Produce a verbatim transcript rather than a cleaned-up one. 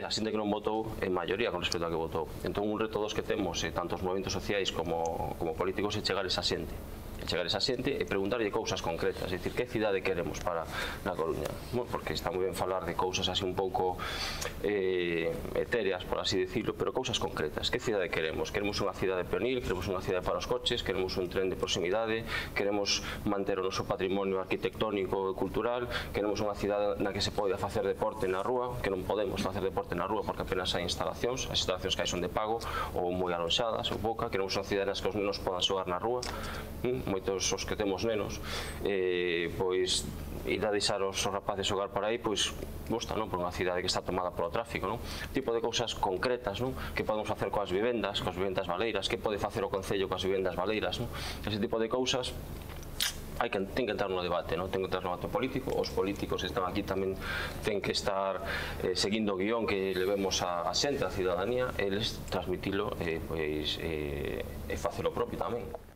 a xente que non votou en maioría con respecto a que votou. Entón, un reto dos que temos, eh, tanto os movimentos sociais como, como políticos, é chegar esa xente. chegar esa xente e preguntarlle cousas concretas, é dicir, que cidade queremos para na Coruña, bueno, porque está moi ben falar de cousas así un pouco eh, etéreas, por así decirlo, pero cousas concretas. Que cidade queremos? Queremos unha cidade peonil, queremos unha cidade para os coches, queremos un tren de proximidade, queremos manter o noso patrimonio arquitectónico e cultural, queremos unha cidade na que se poida facer deporte na rúa, que non podemos facer deporte na rúa porque apenas hai instalacións, as instalacións que hai son de pago ou moi alonxadas ou pouca, queremos unha cidade nas que os nenos podan xogar na rúa, moitos os que temos nenos, eh, pois ir a deixar os rapaces xogar por aí, pois gusta, non? Por unha cidade que está tomada polo tráfico, non? Tipo de cousas concretas, non? Que podemos facer coas vivendas, coas vivendas baleiras, que pode facer o Concello coas vivendas baleiras, non? Ese tipo de cousas hai que, ten que entrar no debate, non? Ten que entrar no debate político, os políticos que están aquí tamén ten que estar eh, seguindo o guión que levemos a, a xente, a cidadanía, eles transmitilo e eh, pois, eh, e facer o propio tamén.